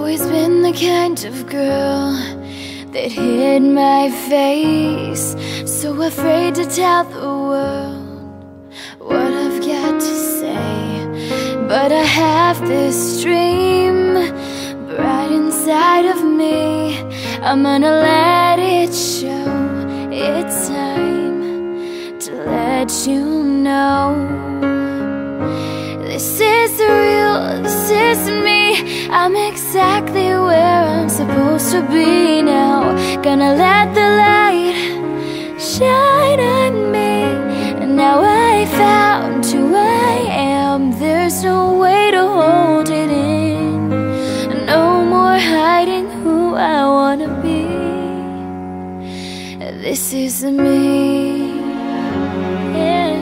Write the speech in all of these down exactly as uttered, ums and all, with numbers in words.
always been the kind of girl that hid my face, so afraid to tell the world what I've got to say. But I have this dream bright inside of me. I'm gonna let it show. It's time to let you know. This is real, this is me. I'm exactly where I'm supposed to be now. Gonna let the light shine on me. And now I found who I am. There's no way to hold it in. No more hiding who I wanna be. This is me. Yeah.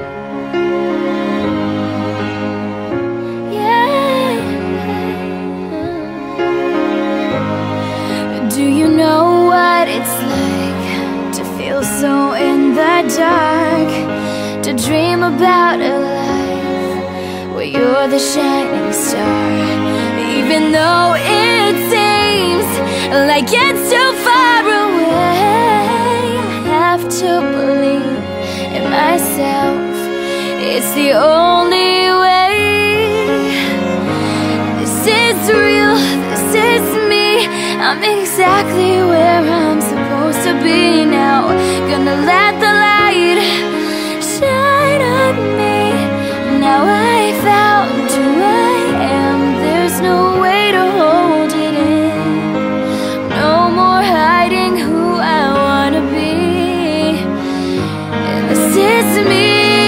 Do you know what it's like to feel so in the dark? To dream about a life where you're the shining star. Even though it seems like it's too far away, I have to believe in myself. It's the only way. This is real, this is me. I'm exactly where I'm supposed to be now. Gonna let the light shine on me. Now I found who I am. There's no way to hold it in. No more hiding who I wanna be. This is me.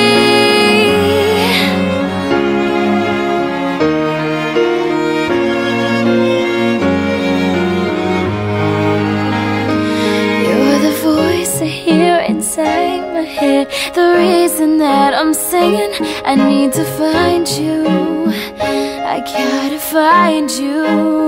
Inside my head, the reason that I'm singing. I need to find you. I gotta find you.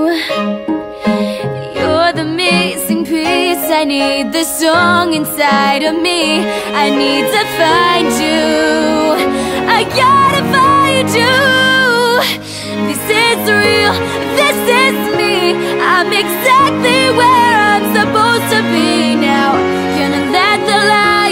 You're the missing piece. I need the song inside of me. I need to find you. I gotta find you. This is real, this is me. I'm exactly where I'm supposed to be now. Gonna let the light